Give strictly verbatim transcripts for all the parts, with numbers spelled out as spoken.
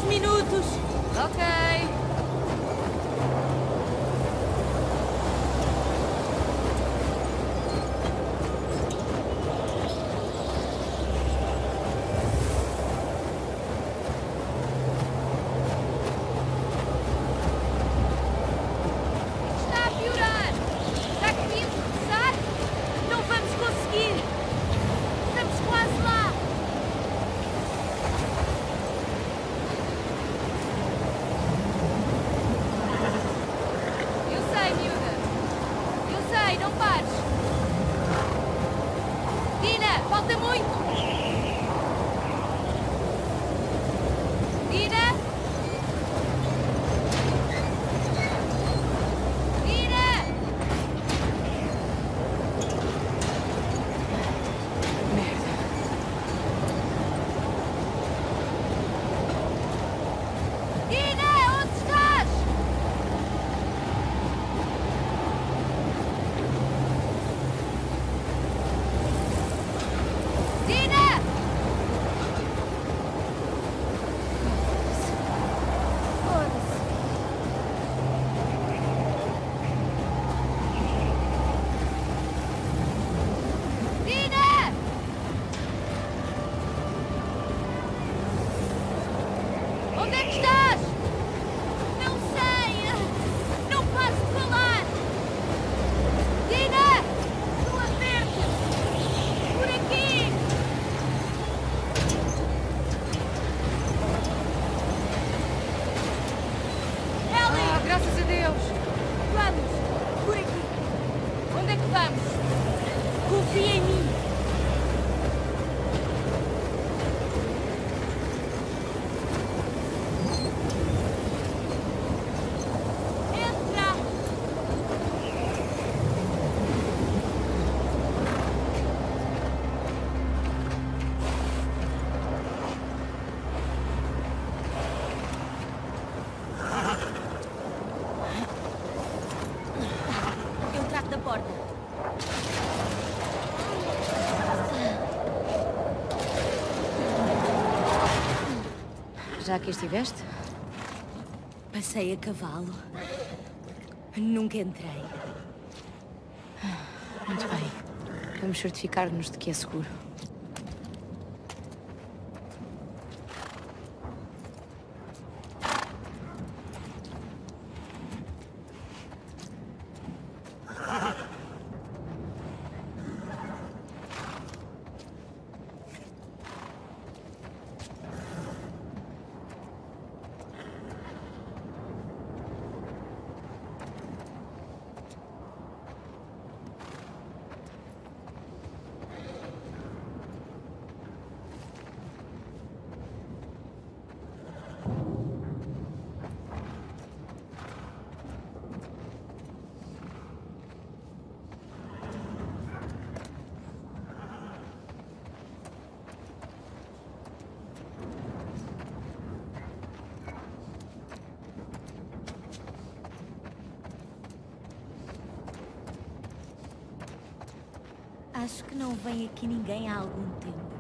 minutos. Ok. Está a piorar. Já queríamos começar? Não vamos conseguir. Estamos quase lá. Eu sei, miúda. Eu sei, não pares. Dina, falta muito. Dina? Dina! Dina, onde estás? Dina! Foda-se. Dina! Onde é que estás? Não sei. Não pares de falar. Dina! Estou a ver-te. Por aqui. Ellie! Ah, graças a Deus. Vamos! Por aqui! Onde é que vamos? Confia em mim! Entra! Eu trato da porta. Já aqui estiveste? Passei a cavalo. Nunca entrei. Muito bem. Vamos certificar-nos de que é seguro. Acho que não vem aqui ninguém há algum tempo.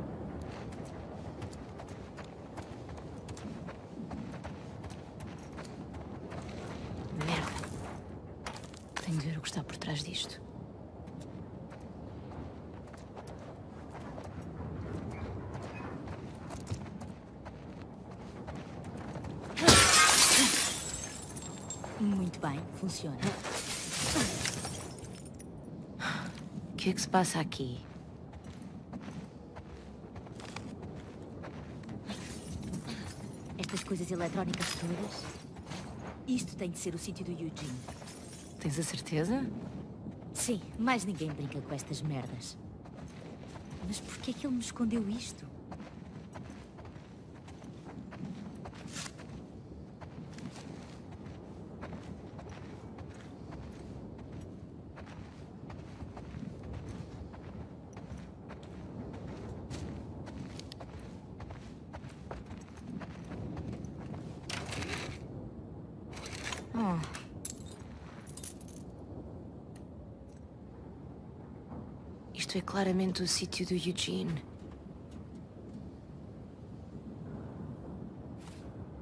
Merda. Tenho de ver o que está por trás disto. Muito bem, funciona. O que é que se passa aqui? Estas coisas eletrónicas todas. Isto tem de ser o sítio do Eugene. Tens a certeza? Sim, mais ninguém brinca com estas merdas. Mas por que é que ele me escondeu isto? Oh. Isto é claramente o sítio do Eugene.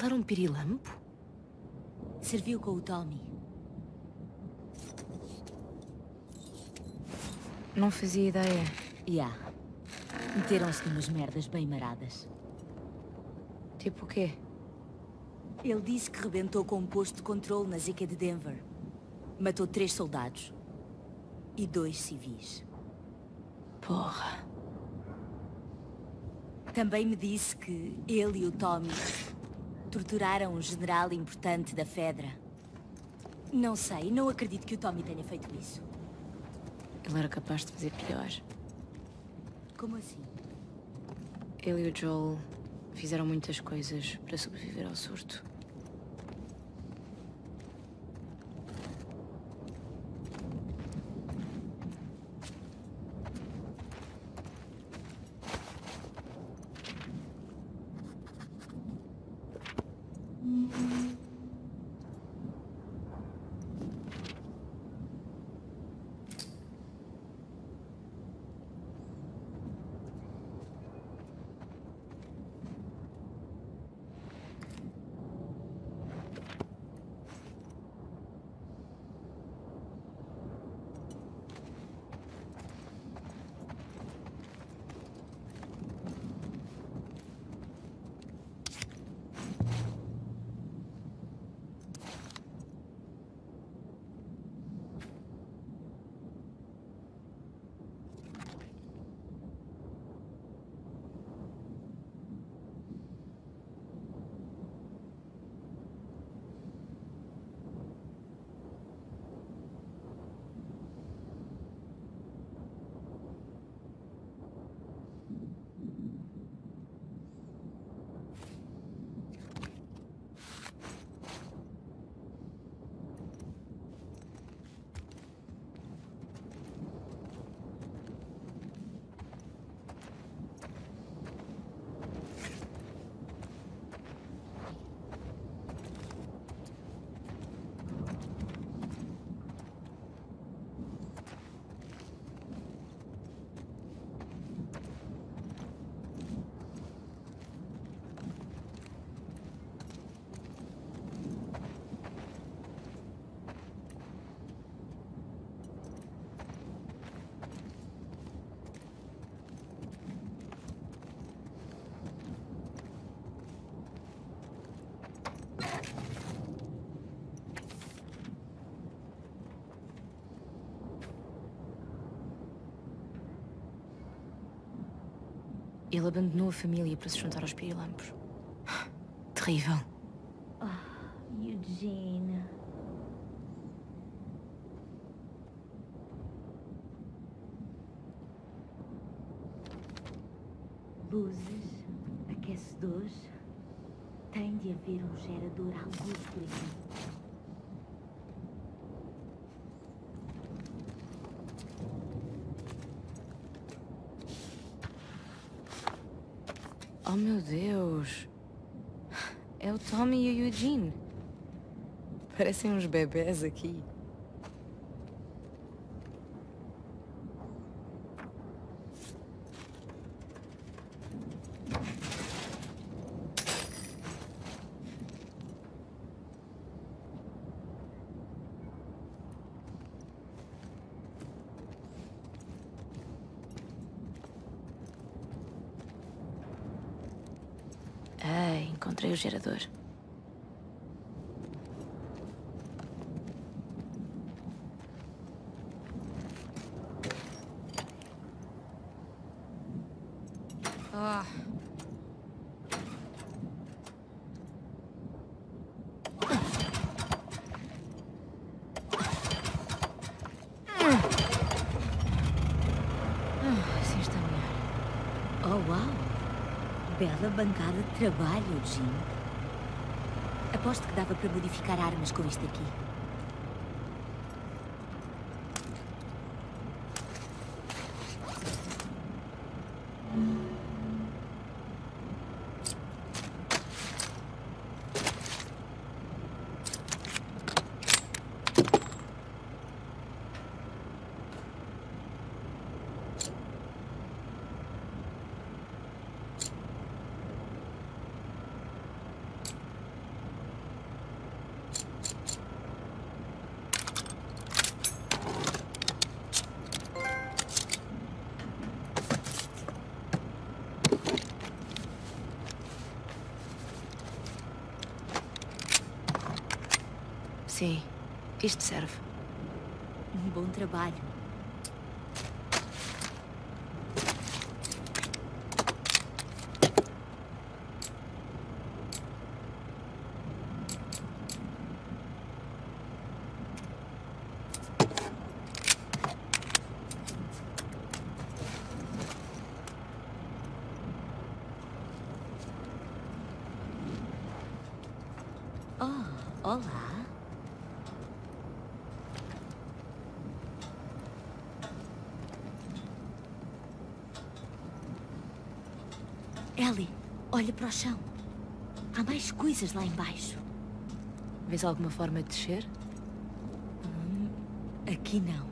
Ele era um pirilampo? Serviu com o Tommy. Não fazia ideia. Ya. Yeah. Meteram-se numas merdas bem maradas. Tipo o quê? Ele disse que rebentou com um posto de controle na Zika de Denver. Matou três soldados. E dois civis. Porra. Também me disse que ele e o Tommy torturaram um general importante da Fedra. Não sei, não acredito que o Tommy tenha feito isso. Ele era capaz de fazer pior. Como assim? Ele e o Joel fizeram muitas coisas para sobreviver ao surto. Ele abandonou a família para se juntar aos pirilampos. Terrível. Oh, Eugene. Luzes, aquecedores. Tem de haver um gerador alguns por aqui. Oh, meu Deus. É o Tommy e o Eugene. Parecem uns bebés aqui. Ah, encontrei o gerador. Ah. Assim está melhor. Oh, uau! Bela bancada de trabalho, Eugene. Aposto que dava para modificar armas com isto aqui. Sim, isto serve. Um bom trabalho. Oh, olá. Ellie, olha para o chão. Há mais coisas lá embaixo. Vês alguma forma de descer? Hum, aqui não.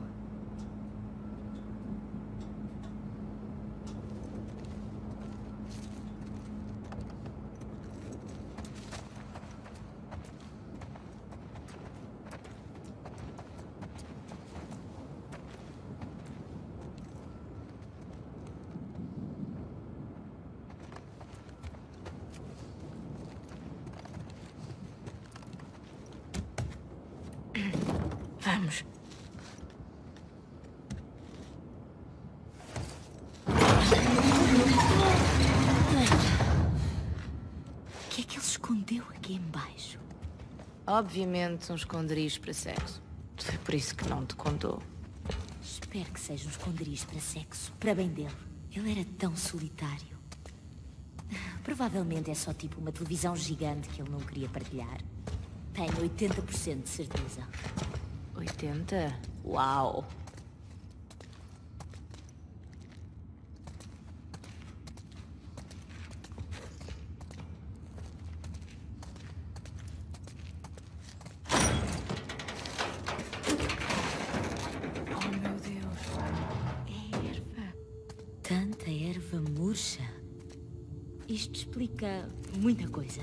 Vamos. O que é que ele escondeu aqui embaixo? Obviamente um esconderijo para sexo. Foi por isso que não te contou. Espero que seja um esconderijo para sexo, para bem dele. Ele era tão solitário. Provavelmente é só tipo uma televisão gigante que ele não queria partilhar. Tenho oitenta por cento de certeza. oitenta? Uau! Oh, meu Deus! É erva. Tanta erva murcha. Isto explica muita coisa.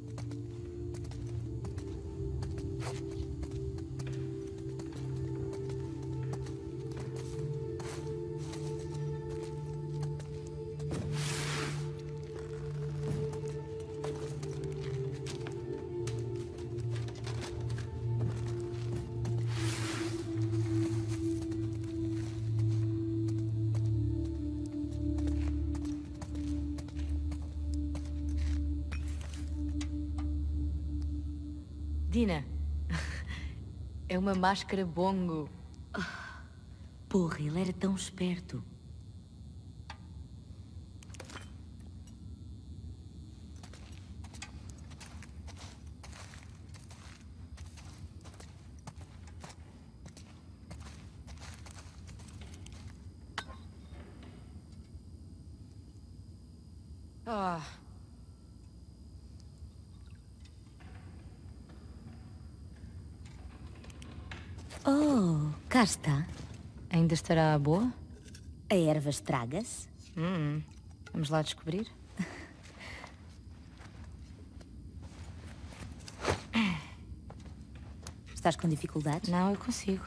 Dina, é uma máscara bongo. Porra, ele era tão esperto. Ah, Oh, cá está. ainda estará boa? A erva estraga-se? Hum, vamos lá descobrir. Estás com dificuldades? Não, eu consigo.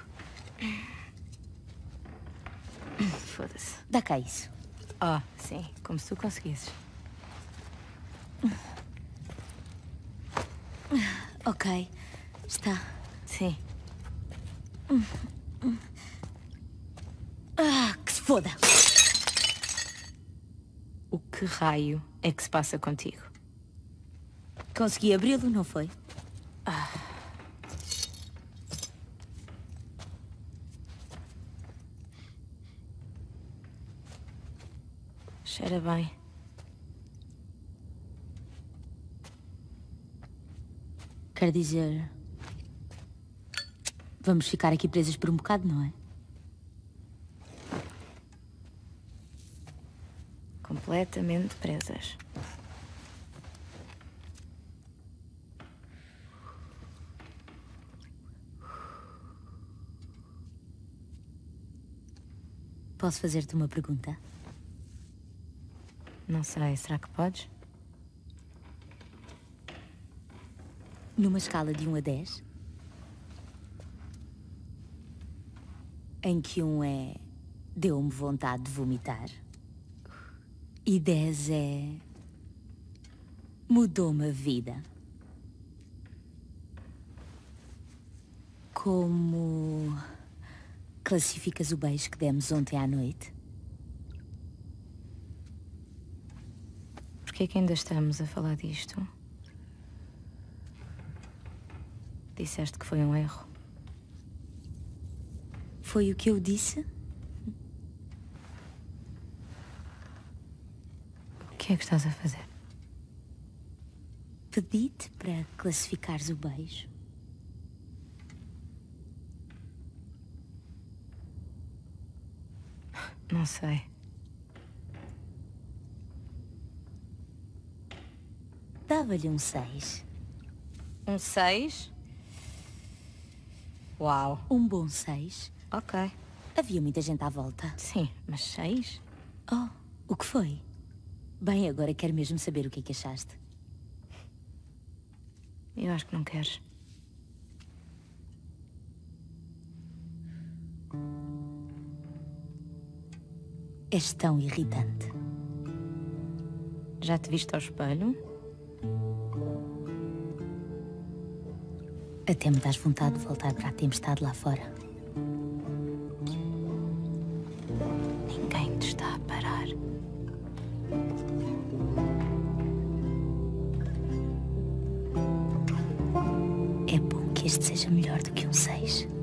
Foda-se. Dá cá isso. Oh, sim, como se tu conseguisses. Ok, está. Sim. Ah, que se foda! O que raio é que se passa contigo? Consegui abri-lo, não foi? Cheira bem. Quer dizer... Vamos ficar aqui presas por um bocado, não é? Completamente presas. Posso fazer-te uma pergunta? Não sei, será que podes? Numa escala de um a dez, em que um é deu-me vontade de vomitar e dez é mudou-me a vida. Como classificas o beijo que demos ontem à noite? Porquê que ainda estamos a falar disto? Disseste que foi um erro. Foi o que eu disse? O que é que estás a fazer? Pedi-te para classificares o beijo. Não sei. Dava-lhe um seis. Um seis? Uau. Um bom seis. Ok. Havia muita gente à volta. Sim, mas seis? Oh, o que foi? Bem, agora quero mesmo saber o que é que achaste. Eu acho que não queres. És tão irritante. Já te viste ao espelho? Até me dás vontade de voltar para a tempestade lá fora. Ninguém te está a parar. É bom que este seja melhor do que um seis.